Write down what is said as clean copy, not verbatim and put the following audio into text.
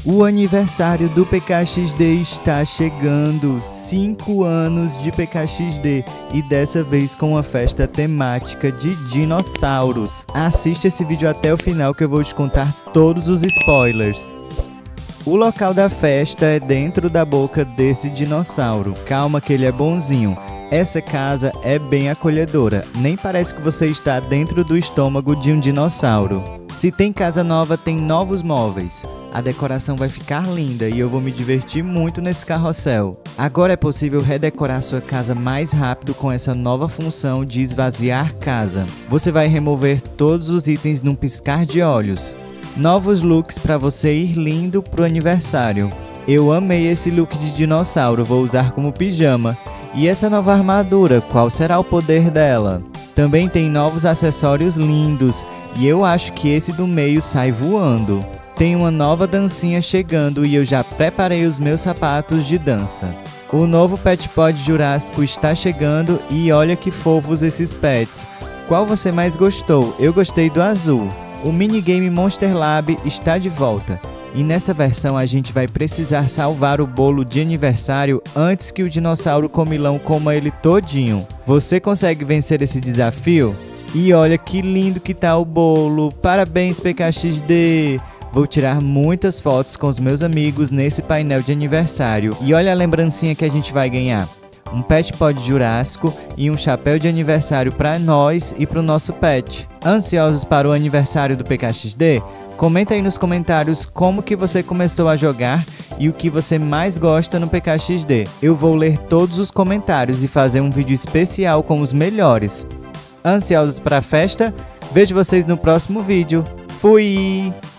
O aniversário do PKXD está chegando, 5 anos de PKXD e dessa vez com uma festa temática de dinossauros. Assiste esse vídeo até o final que eu vou te contar todos os spoilers. O local da festa é dentro da boca desse dinossauro, calma que ele é bonzinho. Essa casa é bem acolhedora, nem parece que você está dentro do estômago de um dinossauro. Se tem casa nova, tem novos móveis. A decoração vai ficar linda e eu vou me divertir muito nesse carrossel. Agora é possível redecorar sua casa mais rápido com essa nova função de esvaziar casa. Você vai remover todos os itens num piscar de olhos. Novos looks para você ir lindo pro aniversário. Eu amei esse look de dinossauro, vou usar como pijama. E essa nova armadura, qual será o poder dela? Também tem novos acessórios lindos e eu acho que esse do meio sai voando. Tem uma nova dancinha chegando e eu já preparei os meus sapatos de dança. O novo Pet Pod Jurássico está chegando e olha que fofos esses pets. Qual você mais gostou? Eu gostei do azul. O minigame Monster Lab está de volta. E nessa versão a gente vai precisar salvar o bolo de aniversário antes que o dinossauro comilão coma ele todinho. Você consegue vencer esse desafio? E olha que lindo que tá o bolo! Parabéns, PKXD! Vou tirar muitas fotos com os meus amigos nesse painel de aniversário. E olha a lembrancinha que a gente vai ganhar. Um Pet Pod Jurássico e um chapéu de aniversário para nós e para o nosso pet. Ansiosos para o aniversário do PKXD? Comenta aí nos comentários como que você começou a jogar e o que você mais gosta no PKXD. Eu vou ler todos os comentários e fazer um vídeo especial com os melhores. Ansiosos para a festa? Vejo vocês no próximo vídeo. Fui!